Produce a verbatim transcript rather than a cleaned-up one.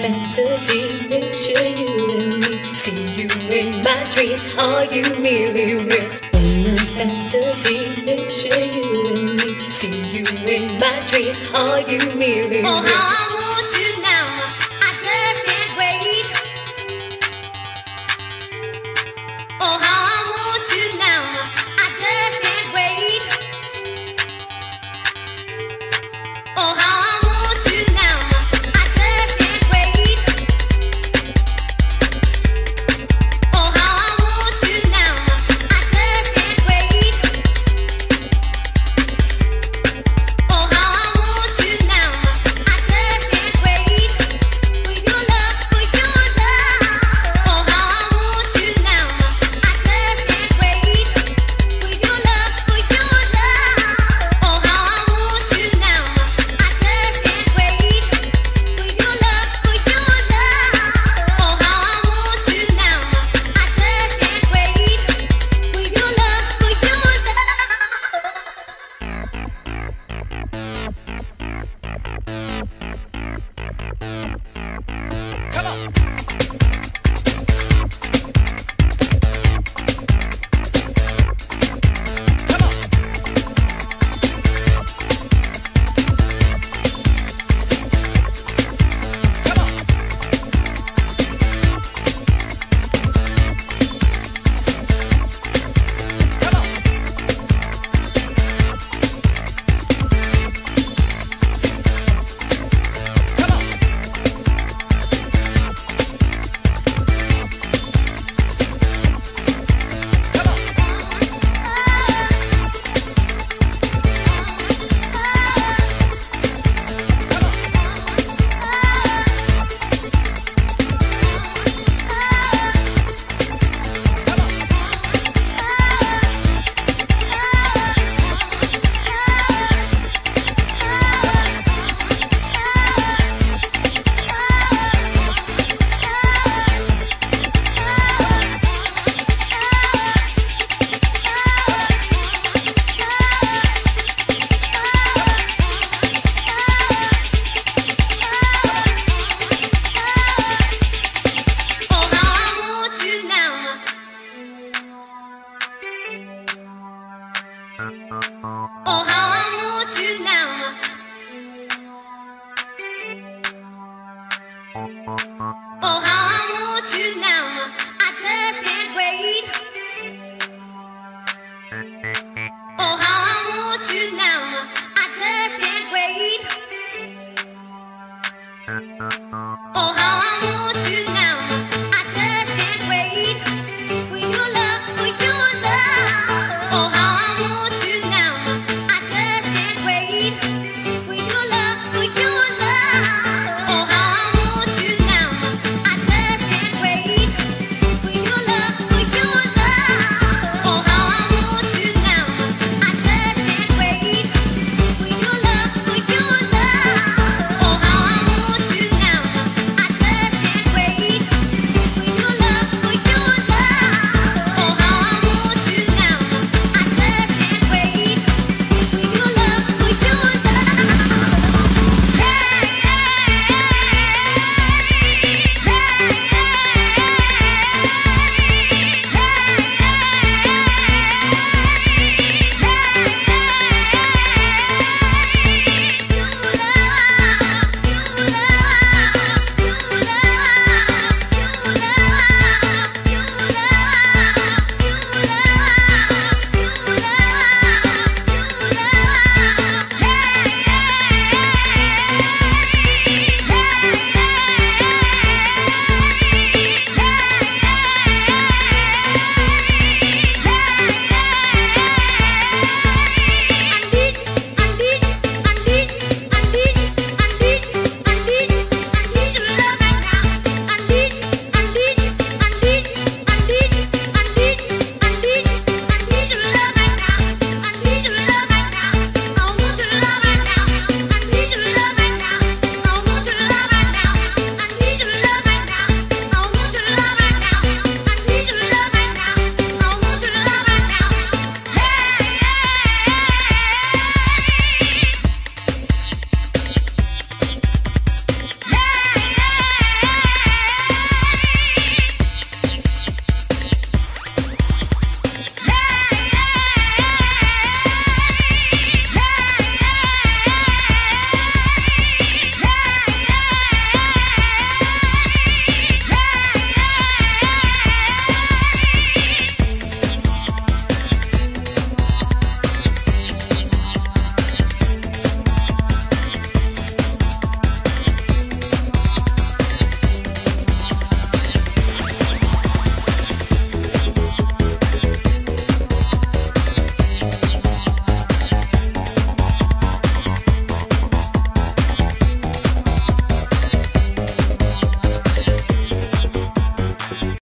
fantasy, picture you and me. See you in my dreams, are you really real? In a fantasy, picture you and me. See you in my dreams, are you really real? Oh, how I want you now, I just can't wait. Oh, how I want you now, I just can't wait. Oh, how I want you now, I just can't wait. Oh, how I want you now, I just can't wait. Oh, how I want you now, I just can't wait. For your love, for your love. Oh, how I want you now, I just can't wait. For your love, for your love. Oh, how I want you now, I just can't wait. For your love, for your love. Oh, how I want you now, I just can't wait. For your love, for your love. Come on. Come on. Come on. Come on. Come on. Come on. Oh, how I want you now. Oh, how I want you now. Oh, how I want you now. I just can't wait. Oh, how I want you now. I just can't wait. Oh, how I want